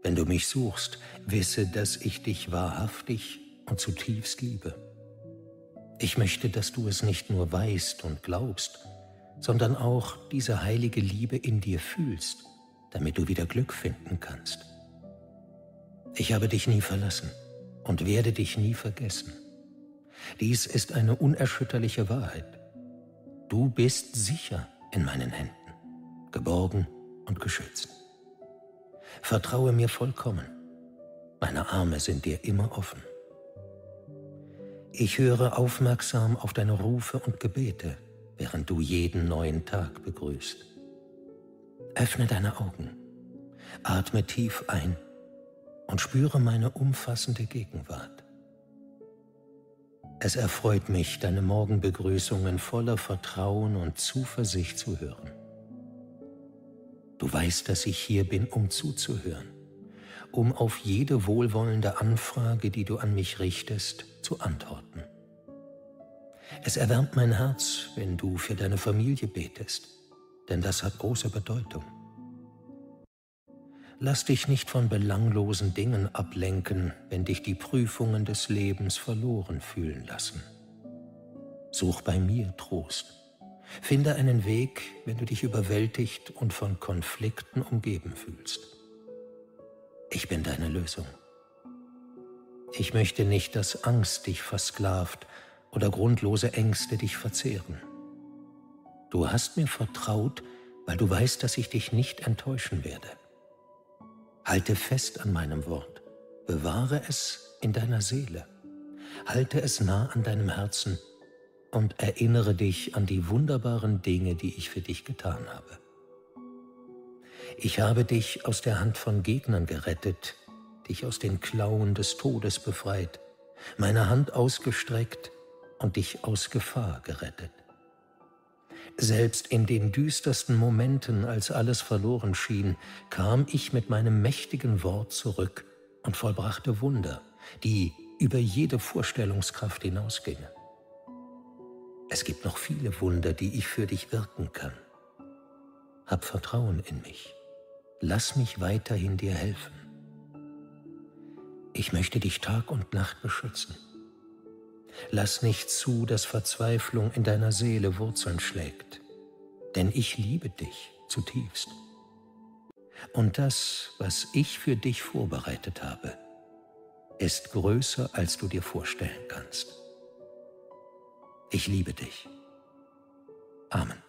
Wenn du mich suchst, wisse, dass ich dich wahrhaftig und zutiefst liebe. Ich möchte, dass du es nicht nur weißt und glaubst, sondern auch diese heilige Liebe in dir fühlst, damit du wieder Glück finden kannst. Ich habe dich nie verlassen und werde dich nie vergessen. Dies ist eine unerschütterliche Wahrheit. Du bist sicher in meinen Händen, geborgen und geschützt. Vertraue mir vollkommen. Meine Arme sind dir immer offen. Ich höre aufmerksam auf deine Rufe und Gebete, während du jeden neuen Tag begrüßt. Öffne deine Augen, atme tief ein und spüre meine umfassende Gegenwart. Es erfreut mich, deine Morgenbegrüßungen voller Vertrauen und Zuversicht zu hören. Du weißt, dass ich hier bin, um zuzuhören, um auf jede wohlwollende Anfrage, die du an mich richtest, zu antworten. Es erwärmt mein Herz, wenn du für deine Familie betest, denn das hat große Bedeutung. Lass dich nicht von belanglosen Dingen ablenken, wenn dich die Prüfungen des Lebens verloren fühlen lassen. Such bei mir Trost. Finde einen Weg, wenn du dich überwältigt und von Konflikten umgeben fühlst. Ich bin deine Lösung. Ich möchte nicht, dass Angst dich versklavt oder grundlose Ängste dich verzehren. Du hast mir vertraut, weil du weißt, dass ich dich nicht enttäuschen werde. Halte fest an meinem Wort, bewahre es in deiner Seele, halte es nah an deinem Herzen und erinnere dich an die wunderbaren Dinge, die ich für dich getan habe. Ich habe dich aus der Hand von Gegnern gerettet, dich aus den Klauen des Todes befreit, meine Hand ausgestreckt und dich aus Gefahr gerettet. Selbst in den düstersten Momenten, als alles verloren schien, kam ich mit meinem mächtigen Wort zurück und vollbrachte Wunder, die über jede Vorstellungskraft hinausgingen. Es gibt noch viele Wunder, die ich für dich wirken kann. Hab Vertrauen in mich. Lass mich weiterhin dir helfen. Ich möchte dich Tag und Nacht beschützen. Lass nicht zu, dass Verzweiflung in deiner Seele Wurzeln schlägt, denn ich liebe dich zutiefst. Und das, was ich für dich vorbereitet habe, ist größer, als du dir vorstellen kannst. Ich liebe dich. Amen.